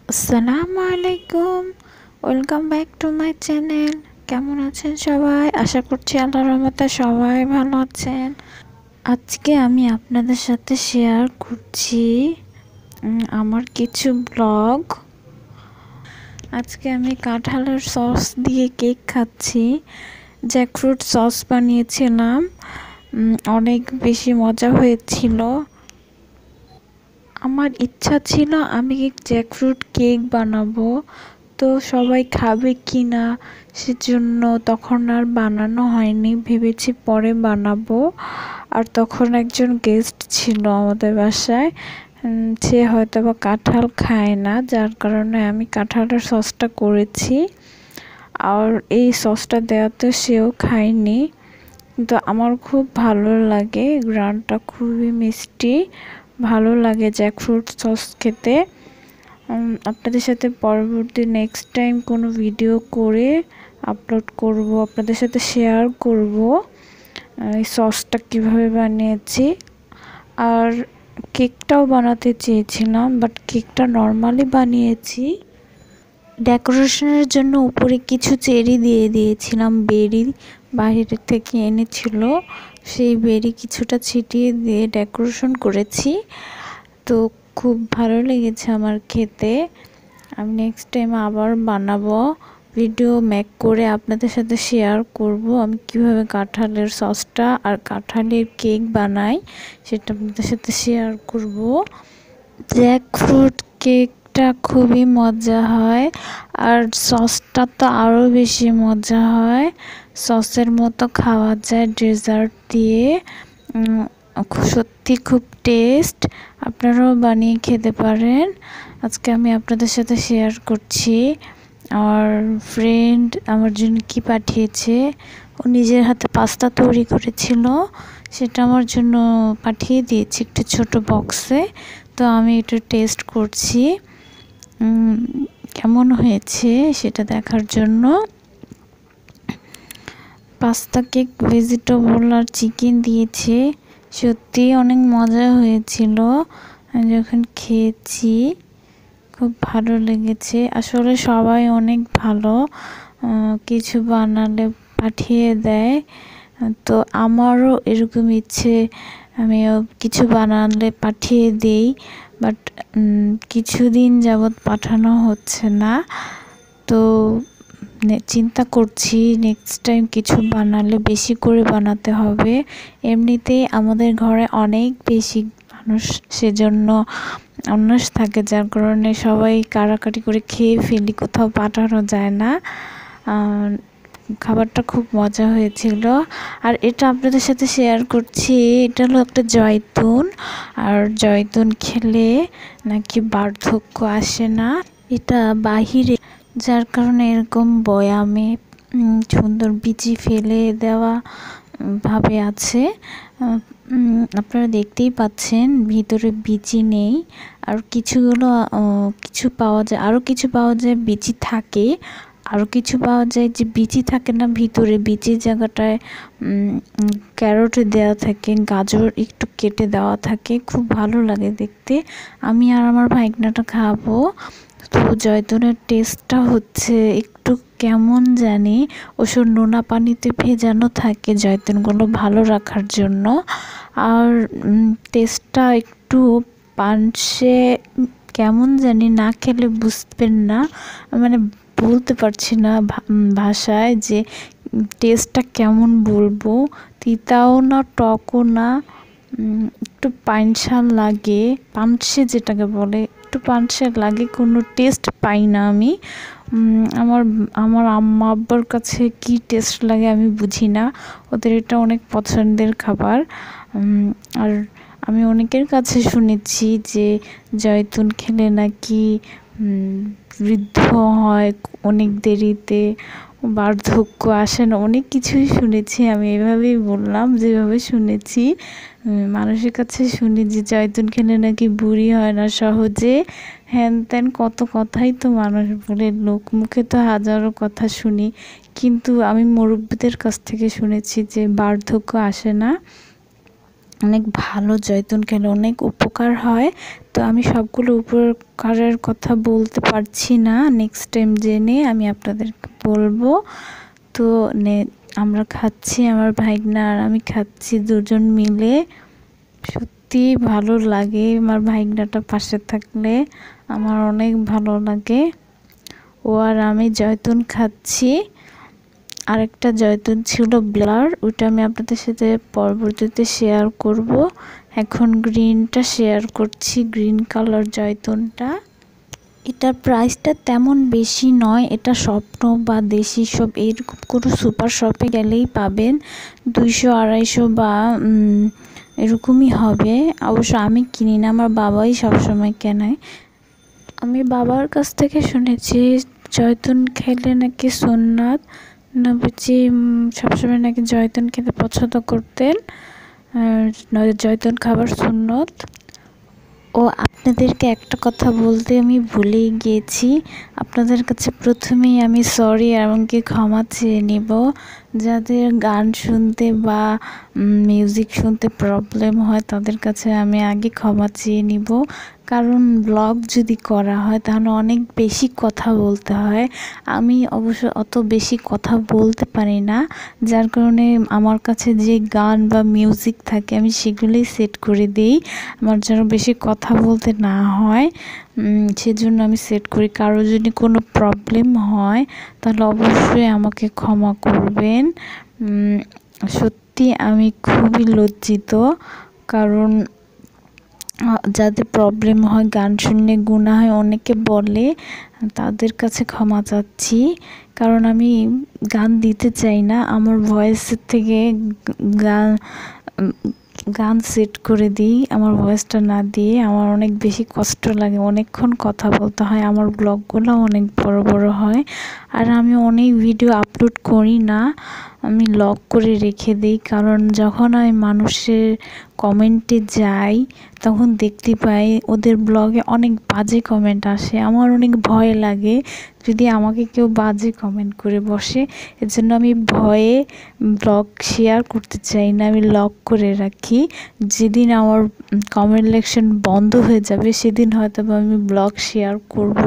আসসালামু আলাইকুম। Welcome back to my channel. কেমন আছেন সবাই? আশা করছি আল্লাহর রহমতে সবাই ভালো আছেন। আজকে আমি আপনাদের সাথে শেয়ার করছি আমার কিছু ব্লগ। আজকে আমি কাঁঠালের সস দিয়ে কেক খাচ্ছি। জ্যাকফ্রুট সস বানিয়েছিলাম, অনেক বেশি মজা হয়েছিল। আমার ইচ্ছা ছিল আমি জ্যাকফ্রুট কেক বানাবো, তো সবাই খাবে কি না সেজন্য তখন আর বানানো হয়নি। ভেবেছি পরে বানাবো। আর তখন একজন গেস্ট ছিল আমাদের বাসায়, সে হয়তো বা কাঁঠাল খায় না, যার কারণে আমি কাঁঠালের সসটা করেছি। আর এই সসটা দেওয়াতে সেও খায়নি, কিন্তু আমার খুব ভালো লাগে। গ্রানটা খুবই মিষ্টি, ভালো লাগে জ্যাকফ্রুট সস খেতে। আপনাদের সাথে পরবর্তী নেক্সট টাইম কোনো ভিডিও করে আপলোড করব, আপনাদের সাথে শেয়ার করব এই সসটা কিভাবে বানিয়েছি। আর কেকটাও বানাতে চেয়েছিলাম, বাট কেকটা নর্মালি বানিয়েছি। ডেকোরেশনের জন্য উপরে কিছু চেরি দিয়ে দিয়েছিলাম, বেরি বাইরে থেকে এনেছিল, সেই বেরি কিছুটা ছিটিয়ে দিয়ে ডেকোরেশন করেছি। তো খুব ভালো লেগেছে আমার খেতে। আমি নেক্সট টাইম আবার বানাবো, ভিডিও মেক করে আপনাদের সাথে শেয়ার করব আমি কিভাবে কাঁঠালের সসটা আর কাঁঠালের কেক বানাই, সেটা আপনাদের সাথে শেয়ার করব। জ্যাকফ্রুট কেকটা খুবই মজা হয়, আর সসটা তো আরও বেশি মজা হয়। সসের মতো খাওয়া যায় ডেজার্ট দিয়ে। সত্যি খুব টেস্ট, আপনারাও বানিয়ে খেতে পারেন। আজকে আমি আপনাদের সাথে শেয়ার করছি আমার ফ্রেন্ড আমার জন্য কি পাঠিয়েছে। ও নিজের হাতে পাস্তা তৈরি করেছিল, সেটা আমার জন্য পাঠিয়ে দিয়েছে একটি ছোট বক্সে। তো আমি এটা টেস্ট করছি কেমন হয়েছে সেটা দেখার জন্য। পাস্তা কেক, ভেজিটেবল আর চিকেন দিয়েছে, সত্যি অনেক মজা হয়েছিল। আমি যখন খেয়েছি খুব ভালো লেগেছে। আসলে সবাই অনেক ভালো, কিছু বানালে পাঠিয়ে দেয়। তো আমারও এরকম ইচ্ছে, আমিও কিছু বানালে পাঠিয়ে দিই, বাট কিছুদিন যাবৎ পাঠানো হচ্ছে না। তো চিন্তা করছি নেক্সট টাইম কিছু বানালে বেশি করে বানাতে হবে। এমনিতেই আমাদের ঘরে অনেক বেশি মানুষ, সেজন্য অন্যাস থাকে, যার কারণে সবাই কাড়াকাড়ি করে খেয়ে ফেলি, কোথাও পাঠানো যায় না। খাবারটা খুব মজা হয়েছিল। আর এটা আপনাদের সাথে শেয়ার করছি, এটা হলো একটা জয়তুন, আর জয়তুন খেলে নাকি বার্ধক্য আসে না। এটা বাহিরে, যার কারণে এরকম বয়ামে সুন্দর বিচি ফেলে দেওয়া ভাবে আছে। আপনারা দেখতেই পাচ্ছেন ভিতরে বিচি নেই। আর কিছুগুলো কিছু পাওয়া যায়, আরও কিছু পাওয়া যায় বিচি থাকে, আরও কিছু পাওয়া যায় যে বিচি থাকে না, ভিতরে বিচির জায়গাটায় ক্যারট দেওয়া থাকে, গাজর একটু কেটে দেওয়া থাকে, খুব ভালো লাগে দেখতে। আমি আর আমার ভাইগনাটা খাবো। তো জয়তুনের টেস্টটা হচ্ছে একটু কেমন জানি, ওসব নোনা পানিতে ভেজানো থাকে জয়তুনগুলো ভালো রাখার জন্য। আর টেস্টটা একটু পানসে, কেমন জানি, না খেলে বুঝবেন না, মানে বলতে পারছি না ভাষায় যে টেস্টটা কেমন বলবো। তিতাও না, টকও না, একটু পানসা লাগে, পানসে যেটাকে বলে, একটু পানসে লাগে, কোনো টেস্ট পাই না আমি। আমার আম্মা আব্বার কাছে কি টেস্ট লাগে আমি বুঝি না, ওদের এটা অনেক পছন্দের খাবার। আর আমি অনেকের কাছে শুনেছি যে জয়তুন খেলে নাকি বৃদ্ধ হয় অনেক দেরিতে, বার্ধক্য আসে না, অনেক কিছুই শুনেছি। আমি এভাবেই বললাম যেভাবে শুনেছি, মানুষের কাছে শুনি যে জয়তুন খেলে নাকি বুড়ি হয় না সহজে, হ্যান ত্যান কত কথাই তো মানুষ বলে, লোক মুখে তো হাজারো কথা শুনি, কিন্তু আমি মুরব্বিদের কাছ থেকে শুনেছি যে বার্ধক্য আসে না। অনেক ভালো, জয়তুন খেলে অনেক উপকার হয়। তো আমি সবগুলো উপকারের কথা বলতে পারছি না, নেক্সট টাইম জেনে আমি আপনাদেরকে বলবো। তো আমরা খাচ্ছি, আমার ভাইগনা আর আমি খাচ্ছি দুজন মিলে। সত্যি ভালো লাগে, আমার ভাইগনাটা পাশে থাকলে আমার অনেক ভালো লাগে। ও আর আমি জয়তুন খাচ্ছি। আরেকটা জয়তুন ছিল ব্লার, ওইটা আমি আপনাদের সাথে পরবর্তীতে শেয়ার করব। এখন গ্রিনটা শেয়ার করছি, গ্রিন কালার জয়তুনটা। এটার প্রাইসটা তেমন বেশি নয়, এটা স্বপ্ন বা দেশি সব এরকম কোনো সুপার শপে গেলেই পাবেন, 200-250 বা এরকমই হবে। অবশ্য আমি কিনি না, আমার বাবাই সবসময় কেনায়। আমি বাবার কাছ থেকে শুনেছি জয়তুন খেলে নাকি সুন্নাত, নবীজি সবসময় নাকি জয়তুন খেতে পছন্দ করতেন, আর জয়তুন খাবার সুন্নত। ও আপনাদেরকে একটা কথা বলতে আমি ভুলেই গিয়েছি, আপনাদের কাছে প্রথমেই আমি সরি এমনকি ক্ষমা চেয়ে নিব। যাদের গান শুনতে বা মিউজিক শুনতে প্রবলেম হয় তাদের কাছে আমি আগে ক্ষমা চেয়ে নিব, কারণ ব্লগ যদি করা হয় তাহলে অনেক বেশি কথা বলতে হয়। আমি অবশ্য অত বেশি কথা বলতে পারি না, যার কারণে আমার কাছে যে গান বা মিউজিক থাকে আমি সেগুলোই সেট করে দিই, আমার যেন বেশি কথা বলতে না হয়, সেজন্য আমি সেট করি। কারো যদি কোনো প্রবলেম হয় তাহলে অবশ্যই আমাকে ক্ষমা করবেন। সত্যি আমি খুবই লজ্জিত, কারণ যাদের প্রবলেম হয়, গান শুনলে গুনাহ হয় অনেকে বলে, তাদের কাছে ক্ষমা চাচ্ছি। কারণ আমি গান দিতে চাই না, আমার ভয়েসের থেকে গান সেট করে দিই, আমার ভয়েসটা না দিয়ে আমার অনেক বেশি কষ্ট লাগে, অনেকক্ষণ কথা বলতে হয়, আমার ব্লগগুলো অনেক বড় বড় হয়। আর আমি অনেক ভিডিও আপলোড করি না, আমি লক করে রেখে দিই, কারণ যখন আমি মানুষের কমেন্টে যাই তখন দেখতে পাই ওদের ব্লগে অনেক বাজে কমেন্ট আসে, আমার অনেক ভয় লাগে যদি আমাকে কেউ বাজে কমেন্ট করে বসে। এজন্য আমি ভয়ে ব্লগ শেয়ার করতে চাই না, আমি লক করে রাখি। যেদিন আমার কমেন্ট লেকশন বন্ধ হয়ে যাবে সেদিন হয়তো আমি ব্লগ শেয়ার করব।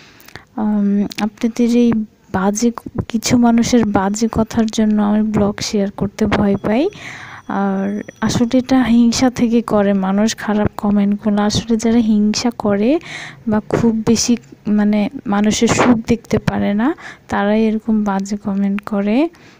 আপনাদের এই বাজে কিছু মানুষের বাজে কথার জন্য আমি ব্লগ শেয়ার করতে ভয় পাই। আর আসলে এটা হিংসা থেকে করে মানুষ, খারাপ কমেন্টগুলো আসলে যারা হিংসা করে বা খুব বেশি মানে মানুষের সুখ দেখতে পারে না, তারাই এরকম বাজে কমেন্ট করে।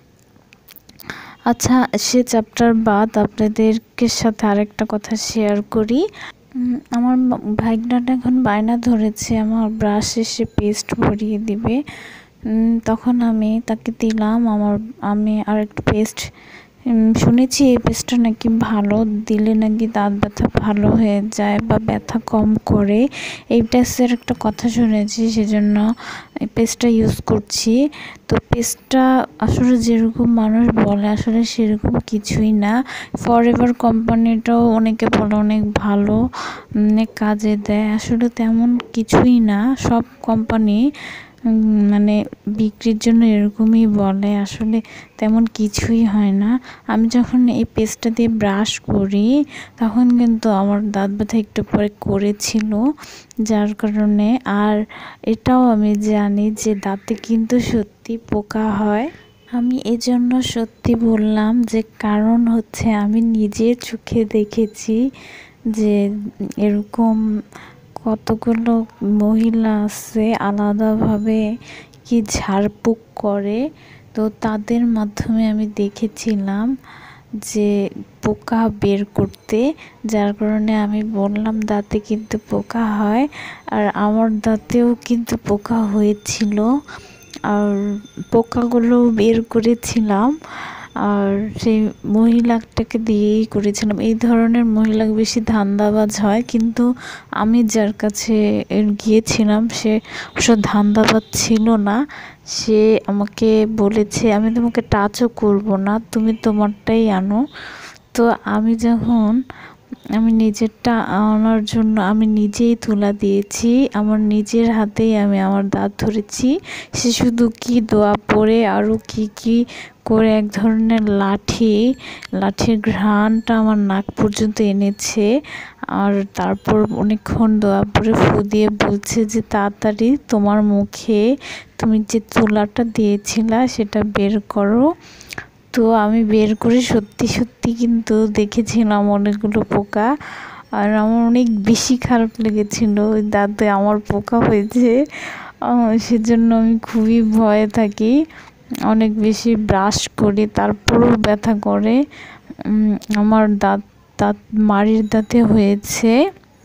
আচ্ছা, সে চ্যাপ্টার বাদ আপনাদেরকে সাথে আরেকটা কথা শেয়ার করি। আমার ভাইগনাটা এখন বায়না ধরেছে আমার ব্রাশ এসে পেস্ট ভরিয়ে দিবে, তখন আমি তাকে দিলাম আমি আর একটু পেস্ট। শুনেছি এই পেস্টটা নাকি ভালো, দিলে নাকি দাঁত ব্যথা ভালো হয়ে যায় বা ব্যথা কম করে, এই পেস্টের একটা কথা শুনেছি, সেজন্য এই পেস্টটা ইউজ করছি। তো পেস্টটা আসলে যেরকম মানুষ বলে আসলে সেরকম কিছুই না। ফরএভার কোম্পানিটাও অনেকে বলে অনেক ভালো, অনেক কাজে দেয়, আসলে তেমন কিছুই না। সব কোম্পানি মানে বিক্রির জন্য এরকমই বলে, আসলে তেমন কিছুই হয় না। আমি যখন এই পেস্টটা দিয়ে ব্রাশ করি তখন কিন্তু আমার দাঁত ব্যথা একটু পরে করেছিল, যার কারণে। আর এটাও আমি জানি যে দাঁতে কিন্তু সত্যি পোকা হয়, আমি এজন্য সত্যি বললাম যে কারণ হচ্ছে আমি নিজের চোখে দেখেছি যে এরকম কতগুলো মহিলা আছে আলাদাভাবে কি ঝাড়ফুঁক করে, তো তাদের মাধ্যমে আমি দেখেছিলাম যে পোকা বের করতে, যার কারণে আমি বললাম দাঁতে কিন্তু পোকা হয়। আর আমার দাঁতেও কিন্তু পোকা হয়েছিল, আর পোকাগুলো বের করেছিলাম, আর সেই মহিলাটাকে দিয়েই করেছিলাম। এই ধরনের মহিলা বেশি ধান্দাবাজ হয়, কিন্তু আমি যার কাছে গিয়েছিলাম সে অবশ্য ধান্দাবাজ ছিল না, সে আমাকে বলেছে আমি তোমাকে টাচও করব না, তুমি তোমারটাই আনো। তো আমি যখন আমি নিজেরটা আনার জন্য আমি নিজেই তুলা দিয়েছি, আমার নিজের হাতেই আমি আমার দাঁত ধরেছি। সে শুধু কি দোয়া পড়ে আরও কি করে এক ধরনের লাঠির ঘ্রাণটা আমার নাক পর্যন্ত এনেছে। আর তারপর অনেকক্ষণ দোয়া পড়ে ফু দিয়ে বলছে যে তাড়াতাড়ি তোমার মুখে তুমি যে তুলাটা দিয়েছিলা সেটা বের করো। তো আমি বের করে সত্যি কিন্তু দেখেছিলাম অনেকগুলো পোকা, আর আমার অনেক বেশি খারাপ লেগেছিল ওই দাঁতে আমার পোকা হয়েছে। সেজন্য আমি খুবই ভয়ে থাকি, অনেক বেশি ব্রাশ করি তারপরেও ব্যথা করে। আমার দাঁত মাড়ির দাঁতে হয়েছে,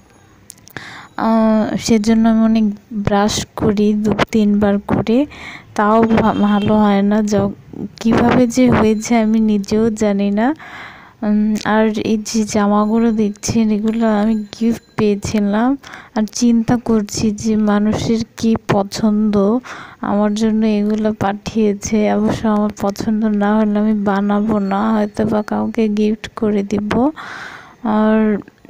সেজন্য আমি অনেক ব্রাশ করি 2-3 বার করে, তাও ভালো হয় না। কিভাবে যে হয়েছে আমি নিজেও জানি না। আর এই যে জামাগুলো দেখছেন এগুলো আমি গিফট পেয়েছিলাম, আর চিন্তা করছি যে মানুষের কি পছন্দ, আমার জন্য এগুলো পাঠিয়েছে। অবশ্য আমার পছন্দ না হলে আমি বানাবো না, হয়তো বা কাউকে গিফট করে দিব। আর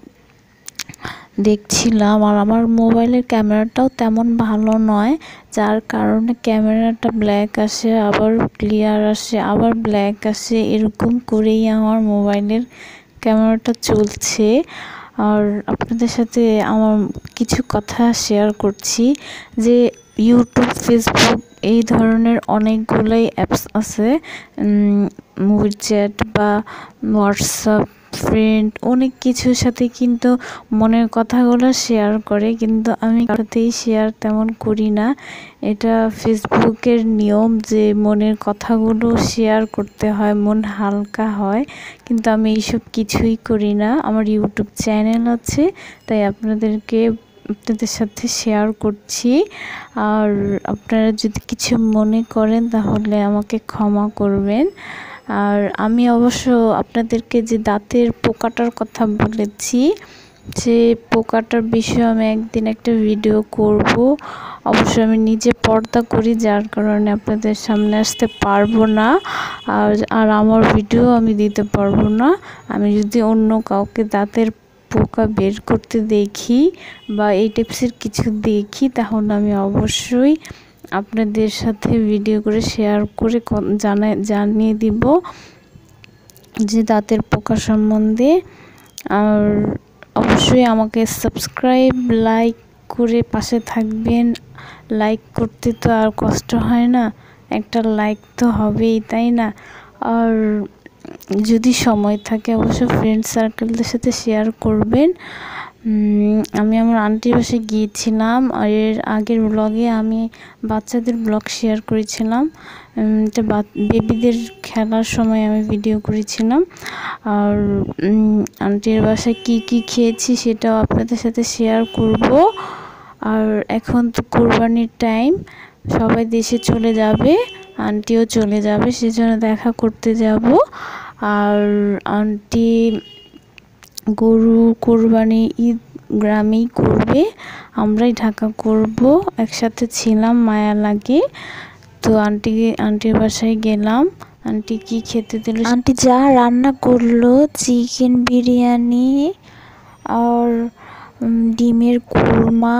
দেখছিলাম, আর আমার মোবাইলের ক্যামেরাটাও তেমন ভালো নয়, যার কারণে ক্যামেরাটা ব্ল্যাক আসে, আবার ক্লিয়ার আসে, আবার ব্ল্যাক আসে, এরকম করেই আমার মোবাইলের ক্যামেরাটা চলছে। আর আপনাদের সাথে আমার কিছু কথা শেয়ার করছি যে ইউটিউব, ফেসবুক এই ধরনের অনেকগুলোই অ্যাপস আছে, মুভি চ্যাট বা হোয়াটসঅ্যাপ, ফ্রেন্ড, অনেক কিছুর সাথে কিন্তু মনের কথাগুলো শেয়ার করে, কিন্তু আমি কারোতেই শেয়ার তেমন করি না। এটা ফেসবুকের নিয়ম যে মনের কথাগুলো শেয়ার করতে হয়, মন হালকা হয়, কিন্তু আমি এইসব কিছুই করি না। আমার ইউটিউব চ্যানেল আছে, তাই আপনাদের সাথে শেয়ার করছি। আর আপনারা যদি কিছু মনে করেন তাহলে আমাকে ক্ষমা করবেন। আর আমি অবশ্য আপনাদেরকে যে দাঁতের পোকাটার কথা বলেছি, যে পোকাটার বিষয়ে আমি একদিন একটা ভিডিও করব। অবশ্য আমি নিজে পর্দা করি, যার কারণে আপনাদের সামনে আসতে পারবো না, আর আমার ভিডিও আমি দিতে পারবো না। আমি যদি অন্য কাউকে দাঁতের পোকা বের করতে দেখি বা এই টিপসের কিছু দেখি, তাহলে আমি অবশ্যই আপনাদের সাথে ভিডিও করে শেয়ার করে জানিয়ে দিব যে দাঁতের পোকা সম্বন্ধে। আর অবশ্যই আমাকে সাবস্ক্রাইব, লাইক করে পাশে থাকবেন। লাইক করতে তো আর কষ্ট হয় না, একটা লাইক তো হবেই, তাই না? আর যদি সময় থাকে অবশ্য ফ্রেন্ড সার্কেলদের সাথে শেয়ার করবেন। আমি আমার আন্টির বাসায় গিয়েছিলাম, আর এর আগের ব্লগে আমি বাচ্চাদের ব্লগ শেয়ার করেছিলাম, এটা বেবিদের খেলার সময় আমি ভিডিও করেছিলাম। আর আন্টির বাসায় কি খেয়েছি সেটাও আপনাদের সাথে শেয়ার করব। আর এখন তো কোরবানির টাইম, সবাই দেশে চলে যাবে, আন্টিও চলে যাবে, সেজন্য দেখা করতে যাব। আর আন্টি গরু কোরবানি ঈদ গ্রামেই করবে, আমরাই ঢাকা করব। একসাথে ছিলাম, মায়া লাগে। তো আন্টির বাসায় গেলাম, আন্টি কি খেতে দিল, আন্টি যা রান্না করলো, চিকেন বিরিয়ানি আর ডিমের কোরমা,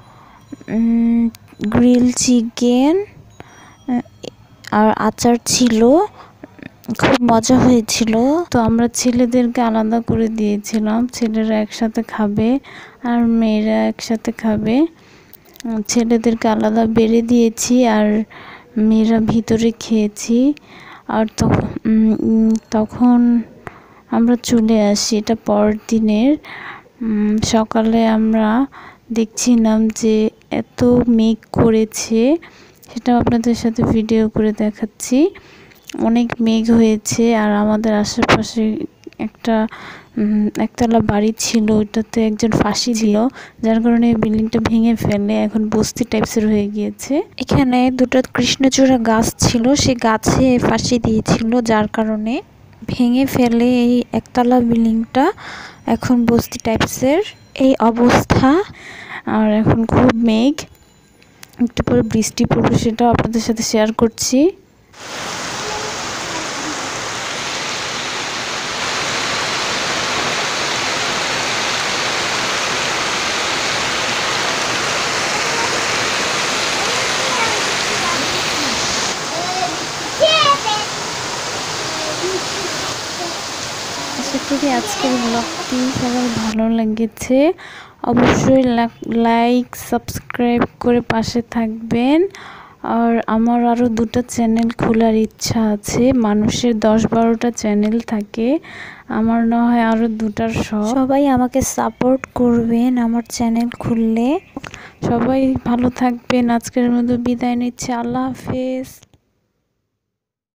গ্রিল চিকেন আর আচার ছিল, খুব মজা হয়েছিল। তো আমরা ছেলেদেরকে আলাদা করে দিয়েছিলাম, ছেলেরা একসাথে খাবে আর মেয়েরা একসাথে খাবে। ছেলেদেরকে আলাদা বেড়ে দিয়েছি আর মেয়েরা ভিতরে খেয়েছি। আর তখন আমরা চলে আসি, এটা পরের দিনের সকালে। আমরা দেখছিলাম যে এত মেঘ করেছে, সেটা আপনাদের সাথে ভিডিও করে দেখাচ্ছি। অনেক মেঘ হয়েছে, আর আমাদের আশেপাশে একতলা বাড়ি ছিল, ওইটাতে একজন ফাঁসি দিল, যার কারণে বিল্ডিংটা ভেঙে ফেলে এখন বস্তি টাইপসের হয়ে গিয়েছে। এখানে 2টা কৃষ্ণচূড়া গাছ ছিল, সে গাছে ফাঁসি দিয়েছিল, যার কারণে ভেঙে ফেলে এই একতলা বিল্ডিংটা, এখন বস্তি টাইপসের এই অবস্থা। আর এখন খুব মেঘ, একটু পরে বৃষ্টি পড়বে, সেটাও আপনাদের সাথে শেয়ার করছি। করি আজকের ব্লগটি সবার ভালো লেগেছে। অবশ্যই লাইক সাবস্ক্রাইব করে পাশে থাকবেন। আর আমার আরও 2টা চ্যানেল খোলার ইচ্ছা আছে। মানুষের 10-12টা চ্যানেল থাকে, আমার না হয় আরও 2টার শখ। সবাই আমাকে সাপোর্ট করবেন আমার চ্যানেল খুললে। সবাই ভালো থাকবেন। আজকের মতো বিদায় নিচ্ছি। আল্লাহ হাফেজ।